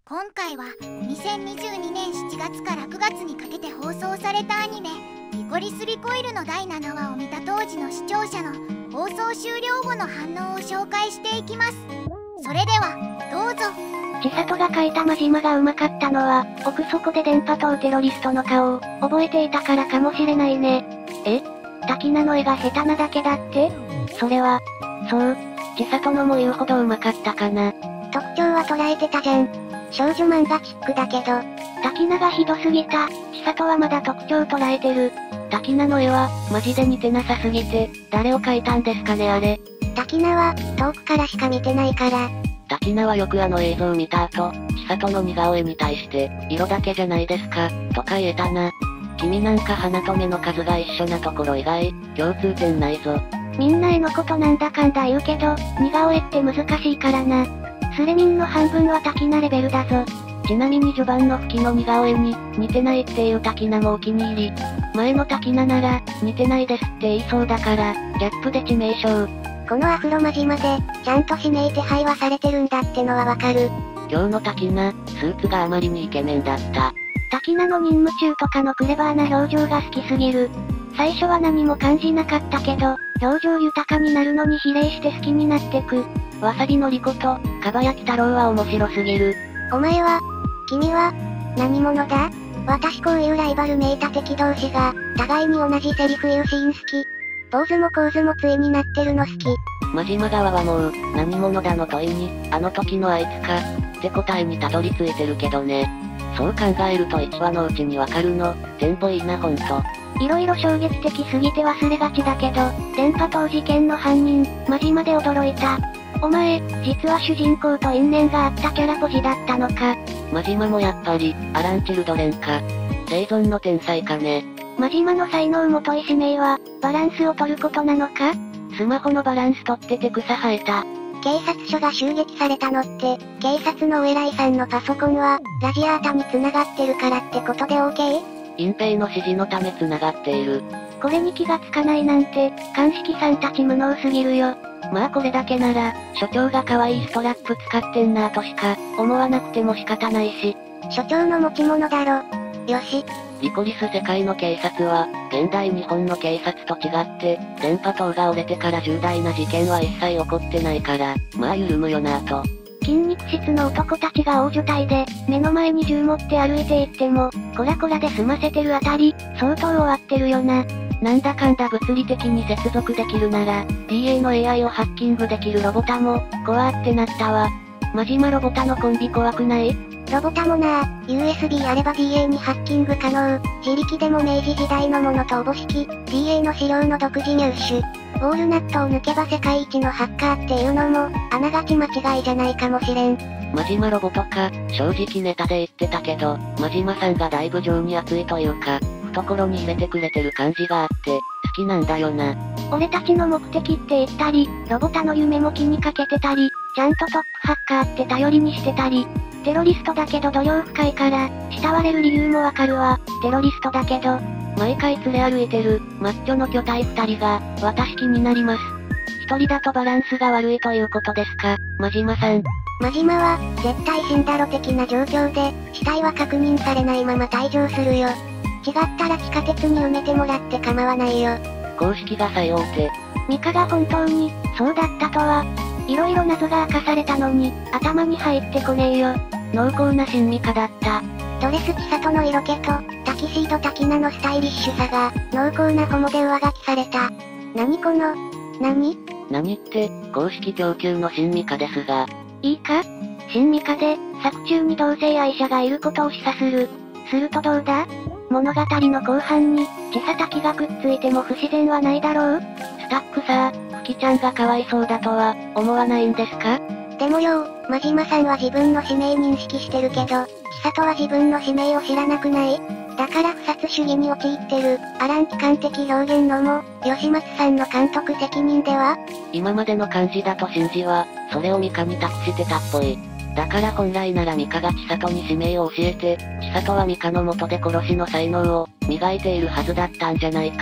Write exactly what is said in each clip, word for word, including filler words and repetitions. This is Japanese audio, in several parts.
今回はにせんにじゅうにねんしちがつからくがつにかけて放送されたアニメ「リコリス・リコイル」のだいななわを見た当時の視聴者の放送終了後の反応を紹介していきます。それではどうぞ。 千里が描いた真島がうまかったのは、奥底で電波塔テロリストの顔を覚えていたからかもしれないね。え？滝名の絵が下手なだけだって？それは、そう、千里のも言うほどうまかったかな。 特徴は捉えてたじゃん。少女漫画チックだけど。 滝名がひどすぎた。千里はまだ特徴捉えてる。滝名の絵は、マジで似てなさすぎて、誰を描いたんですかねあれ。 滝名は、遠くからしか見てないから。 滝名はよくあの映像を見た後、千里の似顔絵に対して、色だけじゃないですか、とか言えたな。君なんか鼻と目の数が一緒なところ以外、共通点ないぞ。 みんな絵のことなんだかんだ言うけど、似顔絵って難しいからな。スレミンの半分は滝名レベルだぞ。 ちなみに序盤の吹きの似顔絵に、似てないっていう滝名もお気に入り。前の滝名なら、似てないですって言いそうだから、ギャップで致命傷。 このアフロ真島で、ちゃんと指名手配はされてるんだってのはわかる。 今日の滝名、スーツがあまりにイケメンだった。 滝名の任務中とかのクレバーな表情が好きすぎる。最初は何も感じなかったけど、表情豊かになるのに比例して好きになってく。 わさびのりこと、かばやき太郎は面白すぎる。 お前は、君は、何者だ？私こういうライバルめいた敵同士が、互いに同じセリフ言うシーン好き。ポーズも構図も対になってるの好き。 真島側はもう、何者だの問いに、あの時のあいつか、って答えにたどり着いてるけどね。そう考えるといちわのうちにわかるの、テンポいいなほんと。 いろいろ衝撃的すぎて忘れがちだけど、電波塔事件の犯人、真島で驚いた。お前、実は主人公と因縁があったキャラポジだったのか。 真島もやっぱり、アラン・チルドレンか。生存の天才かね。 真島の才能もとい使命は、バランスを取ることなのか？ スマホのバランス取ってて草生えた。 警察署が襲撃されたのって、警察のお偉いさんのパソコンは、ラジアータに繋がってるからってことで オーケー？ 隠蔽の指示のため繋がっている。 これに気がつかないなんて、鑑識さんたち無能すぎるよ。 まあこれだけなら、所長が可愛いストラップ使ってんなぁとしか、思わなくても仕方ないし。 所長の持ち物だろ。よし。 リコリス世界の警察は、現代日本の警察と違って、電波塔が折れてから重大な事件は一切起こってないから、まあ緩むよなぁと。 筋肉質の男たちが大所帯で、目の前に銃持って歩いていっても、コラコラで済ませてるあたり、相当終わってるよな。 なんだかんだ物理的に接続できるなら、ディーエー の エーアイ をハッキングできるロボタも、怖ってなったわ。真島ロボタのコンビ怖くない？ ロボタもなぁ、ユーエスビー あれば ディーエー にハッキング可能。自力でも明治時代のものとおぼしき、ディーエー の資料の独自入手。ウォールナットを抜けば世界一のハッカーっていうのも、あながち間違いじゃないかもしれん。 真島ロボとか、正直ネタで言ってたけど、真島さんがだいぶ情に熱いというか、懐に入れてくれてる感じがあって、好きなんだよな。 俺たちの目的って言ったり、ロボタの夢も気にかけてたり、ちゃんとトップハッカーって頼りにしてたり、テロリストだけど度量深いから、慕われる理由もわかるわ。テロリストだけど、 毎回連れ歩いてる、マッチョの巨体二人が、私気になります。一人だとバランスが悪いということですか、真島さん。 真島は、絶対死んだろ的な状況で、死体は確認されないまま退場するよ。違ったら地下鉄に埋めてもらって構わないよ。 公式が最大手。 ミカが本当に、そうだったとは。いろいろ謎が明かされたのに、頭に入ってこねえよ。 濃厚な新ミカだった。 ドレス千里の色気と、タキシード滝名のスタイリッシュさが、濃厚なホモで上書きされた。何この、何？ 何って、公式供給の新ミカですが。 いいか？新ミカで、作中に同性愛者がいることを示唆する。するとどうだ？物語の後半に、チェサタキがくっついても不自然はないだろう？ スタックさ、フキちゃんがかわいそうだとは、思わないんですか？ でもよー、真島さんは自分の使命認識してるけど、千里は自分の使命を知らなくない？だから不殺主義に陥ってる、アラン機関的表現のも、吉松さんの監督責任では？ 今までの感じだとシンジは、それをミカに託してたっぽい。だから本来ならミカが千里に使命を教えて、千里はミカの元で殺しの才能を、磨いているはずだったんじゃないか？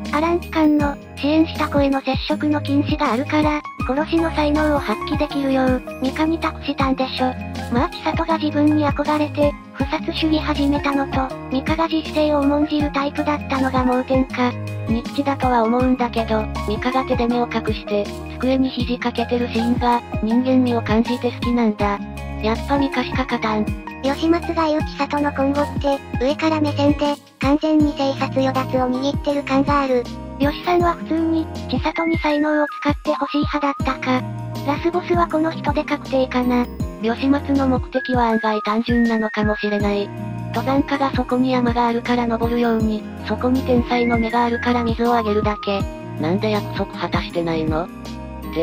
アラン機関の、支援した子への接触の禁止があるから、殺しの才能を発揮できるよう、ミカに託したんでしょ。まあ千里が自分に憧れて、不殺主義始めたのと、ミカが実性を重んじるタイプだったのが盲点か。ニッチだとは思うんだけど、ミカが手で目を隠して、机に肘かけてるシーンが、人間味を感じて好きなんだ。やっぱミカしか勝たん。 吉松が言う千里の今後って、上から目線で、完全に生殺与奪を握ってる感がある。 吉さんは普通に、千里に才能を使って欲しい派だったか。ラスボスはこの人で確定かな。 吉松の目的は案外単純なのかもしれない。登山家がそこに山があるから登るように、そこに天才の目があるから水をあげるだけ。なんで約束果たしてないのって、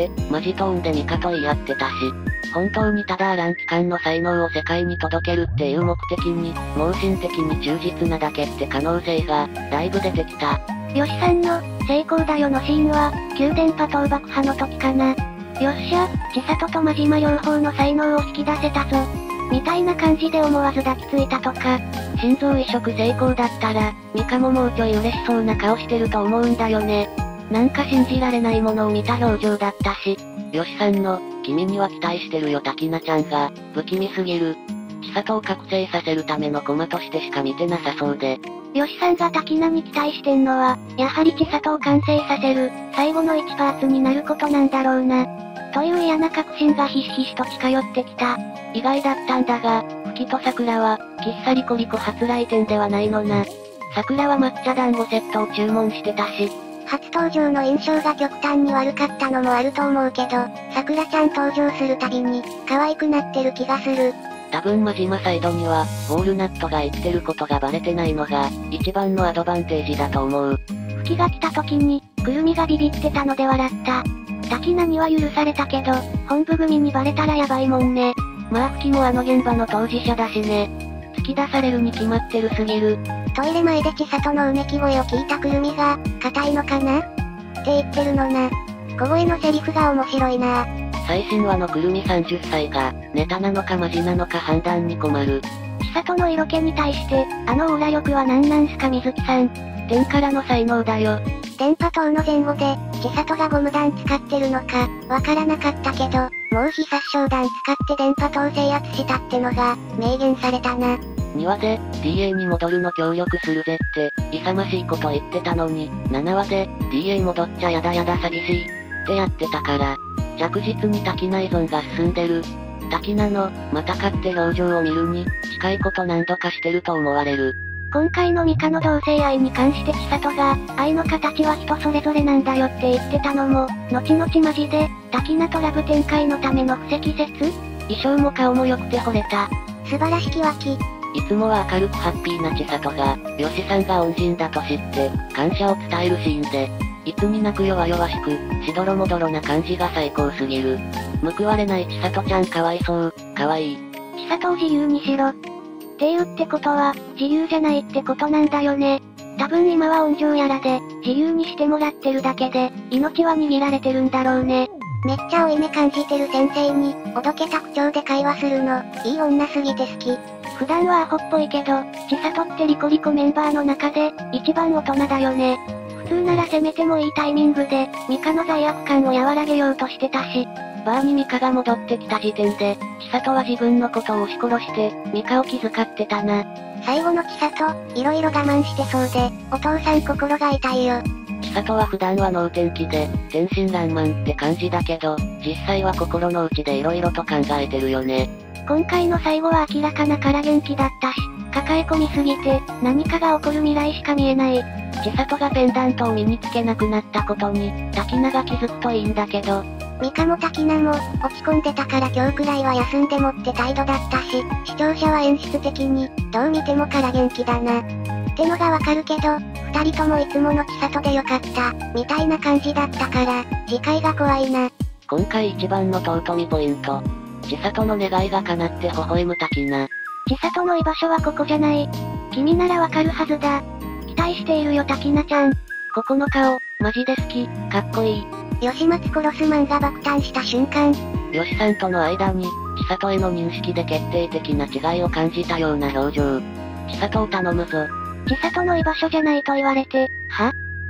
マジトーンでミカと言い合ってたし。本当にただアラン機関の才能を世界に届けるっていう目的に、盲信的に忠実なだけって可能性が、だいぶ出てきた。 吉さんの、成功だよのシーンは、宮殿波倒爆破の時かな。よっしゃ、千里と真島両方の才能を引き出せたぞ。みたいな感じで思わず抱きついたとか。 心臓移植成功だったら、ミカももうちょい嬉しそうな顔してると思うんだよね。なんか信じられないものを見た表情だったし。吉さんの、君には期待してるよ滝菜ちゃんが、不気味すぎる。千里を覚醒させるための駒としてしか見てなさそうで。 吉さんが滝菜に期待してんのは、やはり千里を完成させる、最後のいちパーツになることなんだろうな。という嫌な確信がひしひしと近寄ってきた。 意外だったんだが、吹と桜は、喫茶リコリコ初来店ではないのな。桜は抹茶団子セットを注文してたし。 初登場の印象が極端に悪かったのもあると思うけど、桜ちゃん登場するたびに、可愛くなってる気がする。 多分真島サイドには、ウォールナットが言ってることがバレてないのが、一番のアドバンテージだと思う。 吹が来た時に、くるみがビビってたので笑った。滝菜には許されたけど、本部組にバレたらやばいもんね。 まあ吹もあの現場の当事者だしね。突き出されるに決まってるすぎる。 トイレ前で千里のうめき声を聞いたくるみが、硬いのかなって言ってるのな。小声のセリフが面白いな。 最新話のくるみさんじゅっさいが、ネタなのかマジなのか判断に困る。 千里の色気に対して、あのオーラ力は何なんすか水木さん。 天からの才能だよ。 電波塔の前後で、千里がゴム弾使ってるのか、わからなかったけど、もう非殺傷弾使って電波塔制圧したってのが、明言されたな。 にわで、ディーエー に戻るの協力するぜって、勇ましいこと言ってたのに、ななわで、ディーエー 戻っちゃやだやだ寂しい、ってやってたから、着実に滝菜依存が進んでる。滝菜の、またかって表情を見るに、近いこと何度かしてると思われる。 今回のミカの同性愛に関して千里が、愛の形は人それぞれなんだよって言ってたのも、後々マジで、滝菜とラブ展開のための不適切？ 衣装も顔も良くて惚れた。 素晴らしき脇。 いつもは明るくハッピーな千里が、吉さんが恩人だと知って、感謝を伝えるシーンで、いつになく弱々しく、しどろもどろな感じが最高すぎる。報われない千里ちゃんかわいそう、かわいい。 千里を自由にしろ。って言うってことは、自由じゃないってことなんだよね。多分今は温情やらで、自由にしてもらってるだけで、命は握られてるんだろうね。 めっちゃ負い目感じてる先生に、おどけた口調で会話するの、いい女すぎて好き。 普段はアホっぽいけど、千里ってリコリコメンバーの中で、一番大人だよね。普通ならせめてもいいタイミングで、ミカの罪悪感を和らげようとしてたし、 バーにミカが戻ってきた時点で、千里は自分のことを押し殺して、ミカを気遣ってたな。 最後の千里、いろいろ我慢してそうで、お父さん心が痛いよ。 千里は普段は能天気で、天真爛漫って感じだけど、実際は心の内でいろいろと考えてるよね。 今回の最後は明らかな空元気だったし、抱え込みすぎて、何かが起こる未来しか見えない。 千里がペンダントを身につけなくなったことに、滝菜が気づくといいんだけど。 ミカも滝菜も、落ち込んでたから今日くらいは休んでもって態度だったし、視聴者は演出的に、どう見ても空元気だな。ってのがわかるけど、二人ともいつもの千里でよかった、みたいな感じだったから、次回が怖いな。 今回一番の尊みポイント。千里の願いが叶って微笑む滝菜。 千里の居場所はここじゃない。君ならわかるはずだ。期待しているよ滝菜ちゃん。 ここの顔、マジで好き、かっこいい。 吉松殺すマンが爆誕した瞬間。 吉さんとの間に、千里への認識で決定的な違いを感じたような表情。千里を頼むぞ。 千里の居場所じゃないと言われて、は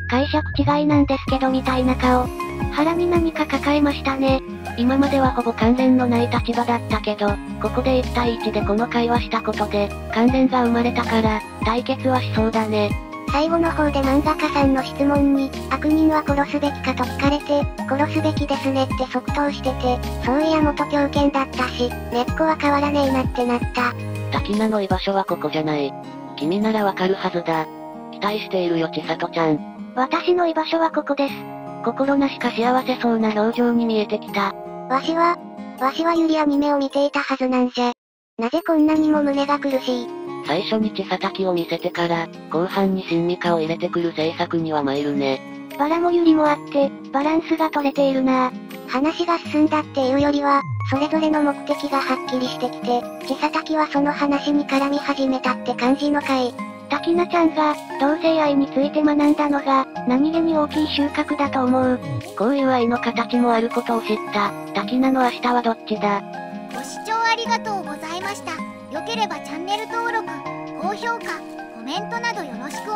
解釈違いなんですけどみたいな顔。腹に何か抱えましたね。 今まではほぼ関連のない立場だったけど、ここでいち対いちでこの会話したことで、関連が生まれたから、対決はしそうだね。 最後の方で漫画家さんの質問に、悪人は殺すべきかと聞かれて、殺すべきですねって即答してて、そういや元狂犬だったし、根っこは変わらねえなってなった。 滝名の居場所はここじゃない。君ならわかるはずだ。期待しているよ千里ちゃん。 私の居場所はここです。 心なしか幸せそうな表情に見えてきた。 わしは、わしはユリアニメを見ていたはずなんじゃ。なぜこんなにも胸が苦しい。 最初に血叩を見せてから、後半に親味化を入れてくる制作には参るね。 バラもユリもあって、バランスが取れているなぁ。 話が進んだっていうよりは、それぞれの目的がはっきりしてきて、血叩はその話に絡み始めたって感じの回。 滝名ちゃんが、同性愛について学んだのが、何気に大きい収穫だと思う。 こういう愛の形もあることを知った。滝名の明日はどっちだ。 ご視聴ありがとうございました。良ければチャンネル登録、高評価、コメントなどよろしくお